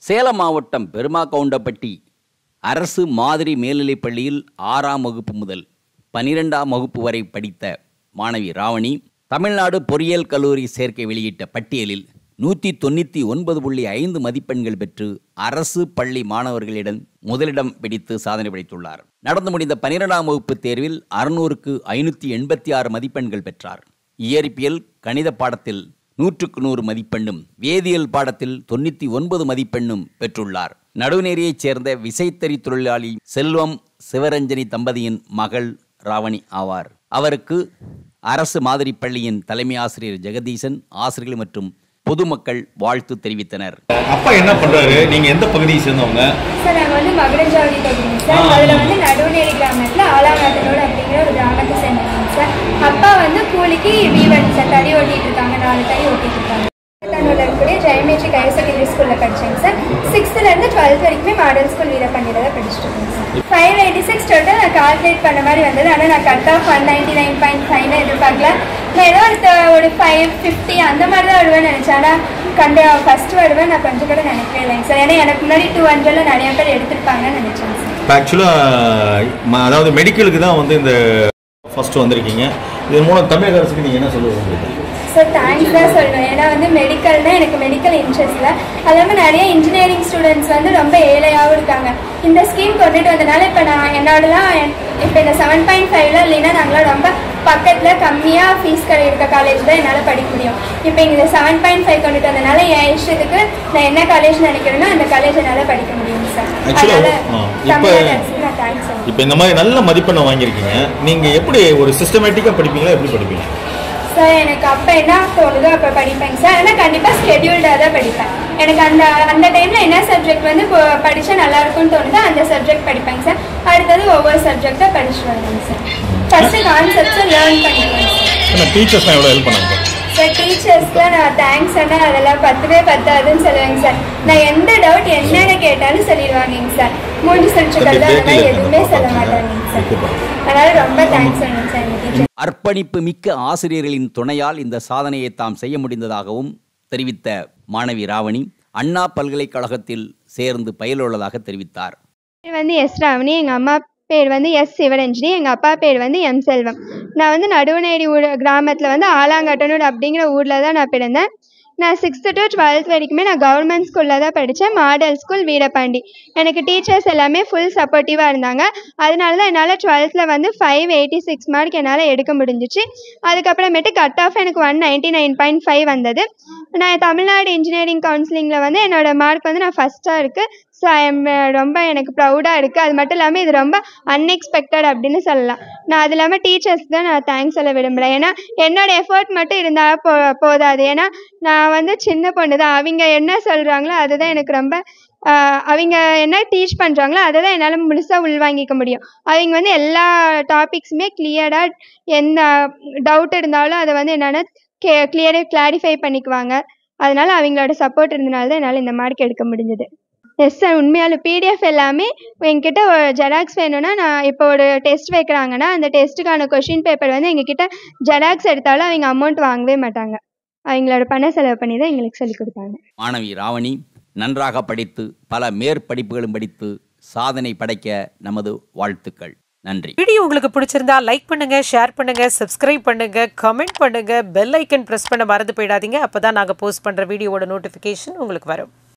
சேலம் மாவட்டம் பெருமாகவுண்டப்பட்டி அரசு மாதிரி மேல்நிலைப் பள்ளியில் 6ஆம் வகுப்பு முதல் 12ஆம் வகுப்பு வரை படித்த மாணவி ராவணி தமிழ்நாடு பொறியியல் கல்லூரி சேர்க்கை வெளியிட்ட பட்டியலில் 199.5 மதிப்பெண்கள் பெற்று அரசு பள்ளி மாணவர்களிடம் முதலிடம் பிடித்து சாதனை படைத்துள்ளார். நடந்து முடிந்த 12ஆம் வகுப்பு தேர்வில் 600க்கு 586 மதிப்பெண்கள் பெற்றார். இயற்பியல் கணித பாடத்தில் 100க்கு 100 மதிப்பெண்ணும் வேதியியல் பாடத்தில் 99 மதிப்பெண்ணும் பெற்றுள்ளார். நடுநேரியைச் சேர்ந்த விசைத்தறி தொழிலாளி செல்வம் சிவரஞ்சனி தம்பதியின் மகள் ராவணி ஆவார். அவருக்கு அரசு மாதிரி பள்ளியின் தலைமை ஆசிரியர் ஜெகதீசன், ஆசிரியர்கள் மற்றும் பொதுமக்கள் வாழ்த்து தெரிவித்தனர். அப்பா என்ன பண்றாரு? நீங்க எந்த பகுதியை சேர்ந்தவங்க? சார் நாங்கள் வந்து மகுடஞ்சாவடி பகுதி சார். அதில் வந்து நடுநேரி கிராமத்தில் ஆலாங்காட்டனோடு அப்படிங்கிற ஒரு கிராமத்தை சேர்ந்தவங்க சார். அப்பா வந்து கூலிக்கு வீவன் சார் தறி ஓட்டிகிட்டு இருக்காங்க, 4 தறி ஓட்டிகிட்டு இருக்காங்க. இருக்கக்கூடிய ஜெயமேட்ரிக் ஹையர் செகண்டரி ஸ்கூலில் படித்தேங்க சார். 6th-லேருந்து 12th வரைக்குமே மாடல் ஸ்கூல் வீரபாண்டியில் தான் படிச்சுட்டு இருக்கேன் சார். 586 டோட்டல் நான் கால்குலேட் பண்ண மாதிரி வந்தது. ஆனால் நான் கட் ஆஃப் 199.5 எதிர்பார்க்கல. நான் ஏதோ ஒரு 550 அந்த மாதிரி தான் வருவேன்னு நினச்சேன். ஆனால் ஃபஸ்ட்டு வருவேன் நான் கொஞ்சம் கூட நினைக்கவே இல்லைங்க சார். ஏன்னா எனக்கு முன்னாடி 200ல் நிறைய பேர் எடுத்திருப்பாங்கன்னு நினச்சேன் சார். ஆக்சுவலாக அதாவது மெடிக்கலுக்கு தான் வந்து இந்த ஃபஸ்ட்டு வந்திருக்கீங்க. இதன் மூலம் தமிழக அரசுக்கு நீங்கள் என்ன சொல்லுவீங்க? சார் தேங்க்ஸ் தான் சொல்லணும். ஏன்னா வந்து மெடிக்கல்னால் எனக்கு மெடிக்கல் இன்ட்ரெஸ்ட்டில் அது இல்லாமல் நிறைய இன்ஜினியரிங் ஸ்டூடெண்ட்ஸ் வந்து ரொம்ப ஏழையாகவும் இருக்காங்க. இந்த ஸ்கீம் கொண்டுட்டு வந்தனால இப்போ நான் என்னோடலாம் இப்போ இந்த 7.5ல இல்லைன்னா நாங்களாம் ரொம்ப பக்கத்தில் கம்மியாக ஃபீஸ் இருக்க காலேஜ் தான் என்னால் படிக்க முடியும். இப்போ இங்கே 7.5 கொண்டுட்டு வந்தனால என் இஷ்டத்துக்கு நான் என்ன காலேஜ் நினைக்கிறேன்னா அந்த காலேஜ் என்னால் படிக்க முடியும் சார். அதனால் தமிழக அரசுக்கு நான் தேங்க்ஸ் சொல்லுவேன். இப்போ இந்த மாதிரி நல்ல மதிப்பெண்ணை வாங்கியிருக்கீங்க, நீங்கள் எப்படி ஒரு சிஸ்டமேட்டிக்காக படிப்பீங்களா, எப்படி படிப்பீங்க? சார் எனக்கு அப்போ என்ன தோணுதோ அப்போ படிப்பேங்க சார். ஆனால் கண்டிப்பாக ஸ்கெடியூல்டாக தான் படிப்பேன். எனக்கு அந்த டைமில் என்ன சப்ஜெக்ட் வந்து படித்தா நல்லாயிருக்கும்னு தோணுதோ அந்த சப்ஜெக்ட் படிப்பேங்க சார். அடுத்தது ஒவ்வொரு சப்ஜெக்டாக படிச்சுட்டு வருவேங்க சார். ஃபஸ்ட்டு கான்செப்ட்ஸை லேர்ன் பண்ணிக்குவேன் சார். டீச்சர்ஸ்லாம் எவ்வளோ ஹெல்ப் பண்ணாங்க சார்? டீச்சர்ஸ்க்குலாம் நான் தேங்க்ஸ் சொன்னால் அதெல்லாம் 10வே 10ஆதுன்னு சொல்லுவேங்க சார். நான் எந்த டவுட் என்னென்ன கேட்டாலும் சொல்லிடுவாங்க சார். மூஞ்சி சுழிச்சுக்கிறது அந்த மாதிரி எதுவுமே சொல்ல மாட்டாங்க சார். அதனால் ரொம்ப தேங்க்ஸ் சொல்லுங்க சார். அர்ப்பணிப்பு மிக்க ஆசிரியர்களின் துணையால் இந்த சாதனையை தாம் செய்ய முடிந்ததாகவும் தெரிவித்த மாணவி ராவணி அண்ணா பல்கலைக்கழகத்தில் சேர்ந்து பயிலுள்ளதாக தெரிவித்தார். வந்து எஸ் ராவணி, எங்கள் அம்மா பேர் வந்து எஸ் சிவரஞ்சனி, எங்கள் அப்பா பேர் வந்து எம் செல்வம். நான் வந்து நடுவநேரி கிராமத்தில் வந்து ஆலாங்காட்டனூர் அப்படிங்கிற ஊரில் தான் நான் பிறந்தேன். நான் 6th to 12th வரைக்குமே நான் கவர்மெண்ட் ஸ்கூலில் தான் படித்தேன், மாடல் ஸ்கூல் வீரபாண்டி. எனக்கு டீச்சர்ஸ் எல்லாமே ஃபுல் சப்போர்ட்டிவாக இருந்தாங்க. அதனால தான் என்னால் 12th வந்து 586 மார்க் என்னால் எடுக்க முடிஞ்சிச்சு. அதுக்கப்புறமேட்டு கட் ஆஃப் எனக்கு 199.5 வந்தது. நான் தமிழ்நாடு இன்ஜினியரிங் கவுன்சிலிங்கில் வந்து என்னோடய மார்க் வந்து நான் ஃபஸ்ட்டாக இருக்குது. ஸோ ரொம்ப எனக்கு ப்ரௌடாக இருக்குது. அது மட்டும் இல்லாமல் இது ரொம்ப அன்எக்ஸ்பெக்டட் அப்படின்னு சொல்லலாம். நான் அது இல்லாமல் டீச்சர்ஸ்க்கு தான் நான் தேங்க்ஸ் சொல்ல விரும்புகிறேன். ஏன்னா என்னோடய எஃபர்ட் மட்டும் இருந்தால் போதாது. ஏன்னா நான் வந்து சின்ன பொண்ணு தான். அவங்க என்ன சொல்கிறாங்களோ அதுதான் எனக்கு ரொம்ப அவங்க என்ன டீச் பண்ணுறாங்களோ அதை தான் என்னால் முழுசாக உள்வாங்கிக்க முடியும். அவங்க வந்து எல்லா டாபிக்ஸுமே கிளியராக எந்த டவுட் இருந்தாலும் அதை வந்து என்னென்னா கிளாரிஃபை பண்ணிக்குவாங்க. அதனால் அவங்களோட சப்போர்ட் இருந்தனால தான் என்னால் இந்த மார்க் எடுக்க முடிஞ்சது. எஸ் சார், உண்மையாலும் பிடிஎஃப் எல்லாமே எங்ககிட்ட ஜெராக்ஸ் வேணும்னா, நான் இப்போ ஒரு டெஸ்ட் வைக்கிறாங்கன்னா அந்த டெஸ்ட்டுக்கான கொஷின் பேப்பர் வந்து எங்ககிட்ட ஜெராக்ஸ் எடுத்தாலும் அவங்க அமௌண்ட் வாங்கவே மாட்டாங்க. அவங்களோட பண செலவு பண்ணி தான் எங்களுக்கு சொல்லிக் கொடுப்பாங்க. மாணவி ராவணி நன்றாக படித்து பல மேற்படிப்புகளும் படித்து சாதனை படைக்க நமது வாழ்த்துக்கள். நன்றி. வீடியோ உங்களுக்கு பிடிச்சிருந்தா லைக் பண்ணுங்க, ஷேர் பண்ணுங்க, சப்ஸ்கிரைப் பண்ணுங்க, கமெண்ட் பண்ணுங்க, பெல் ஐக்கன் பிரஸ் பண்ண மறந்து போயிடாதீங்க. அப்பதான் நாங்க போஸ்ட் பண்ற வீடியோவோட நோட்டிபிகேஷன் உங்களுக்கு வரும்.